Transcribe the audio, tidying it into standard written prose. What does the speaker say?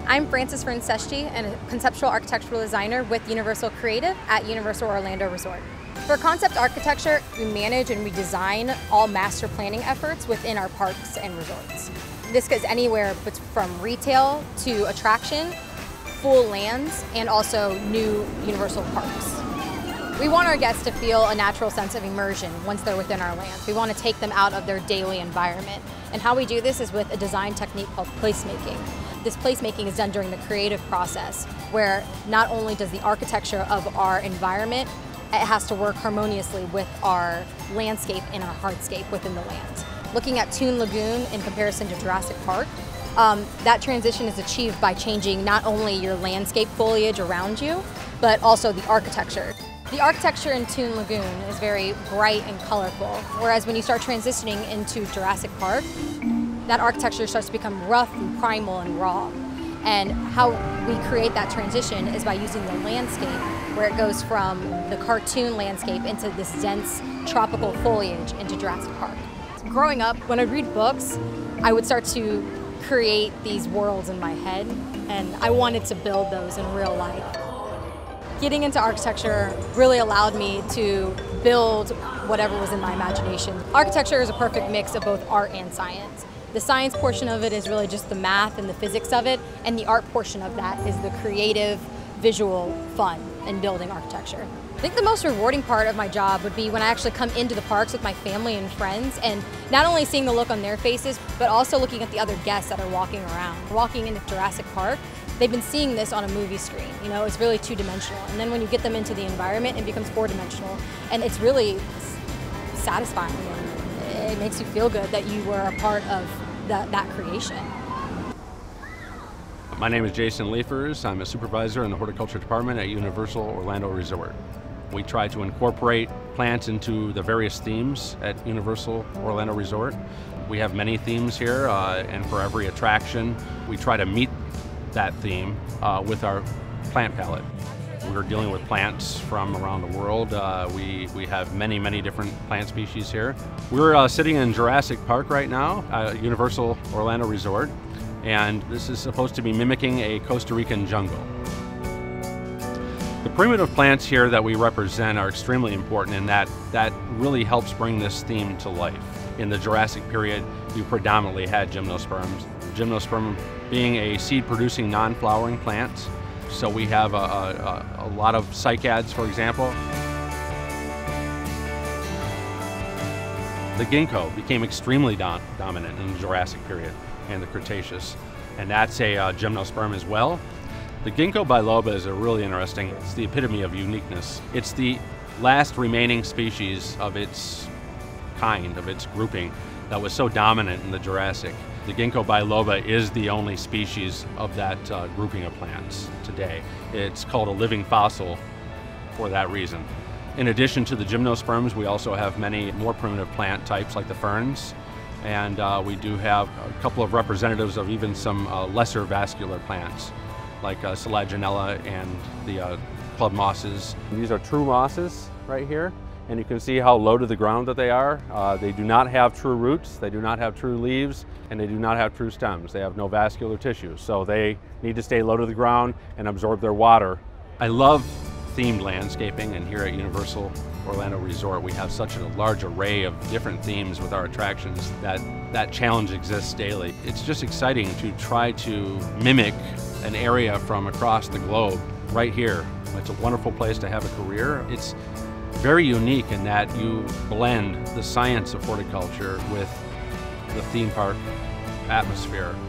I'm Franceschi, and a conceptual architectural designer with Universal Creative at Universal Orlando Resort. For concept architecture, we manage and we design all master planning efforts within our parks and resorts. This goes anywhere but from retail to attraction, full lands, and also new Universal parks. We want our guests to feel a natural sense of immersion once they're within our lands. We want to take them out of their daily environment. And how we do this is with a design technique called placemaking. This placemaking is done during the creative process, where not only does the architecture of our environment, it has to work harmoniously with our landscape and our hardscape within the land. Looking at Toon Lagoon in comparison to Jurassic Park, that transition is achieved by changing not only your landscape foliage around you, but also the architecture. The architecture in Toon Lagoon is very bright and colorful, whereas when you start transitioning into Jurassic Park, that architecture starts to become rough and primal and raw. And how we create that transition is by using the landscape, where it goes from the cartoon landscape into this dense tropical foliage into Jurassic Park. Growing up, when I'd read books, I would start to create these worlds in my head, and I wanted to build those in real life. Getting into architecture really allowed me to build whatever was in my imagination. Architecture is a perfect mix of both art and science. The science portion of it is really just the math and the physics of it, and the art portion of that is the creative, visual fun in building architecture. I think the most rewarding part of my job would be when I actually come into the parks with my family and friends, and not only seeing the look on their faces, but also looking at the other guests that are walking around. Walking into Jurassic Park, they've been seeing this on a movie screen. You know, it's really two-dimensional. And then when you get them into the environment, it becomes four-dimensional. And it's really satisfying. And it makes you feel good that you were a part of that creation. My name is Jason Lieffers. I'm a supervisor in the Horticulture Department at Universal Orlando Resort. We try to incorporate plants into the various themes at Universal Orlando Resort. We have many themes here, and for every attraction, we try to meet that theme with our plant palette. We're dealing with plants from around the world. We have many different plant species here. We're sitting in Jurassic Park right now, Universal Orlando Resort, and this is supposed to be mimicking a Costa Rican jungle. The primitive plants here that we represent are extremely important in that really helps bring this theme to life. In the Jurassic period, we predominantly had gymnosperms. Gymnosperm being a seed-producing non-flowering plant. So we have a lot of cycads, for example. The ginkgo became extremely dominant in the Jurassic period and the Cretaceous, and that's a gymnosperm as well. The ginkgo biloba is really interesting. It's the epitome of uniqueness. It's the last remaining species of its kind, of its grouping, that was so dominant in the Jurassic. The ginkgo biloba is the only species of that grouping of plants today. It's called a living fossil for that reason. In addition to the gymnosperms, we also have many more primitive plant types like the ferns, and we do have a couple of representatives of even some lesser vascular plants like Selaginella and the CLUBMOSSes. These are true mosses right here, and you can see how low to the ground that they are. They do not have true roots, they do not have true leaves, and they do not have true stems. They have no vascular tissue, so they need to stay low to the ground and absorb their water. I love themed landscaping, and here at Universal Orlando Resort we have such a large array of different themes with our attractions that challenge exists daily. It's just exciting to try to mimic an area from across the globe right here. It's a wonderful place to have a career. It's very unique in that you blend the science of horticulture with the theme park atmosphere.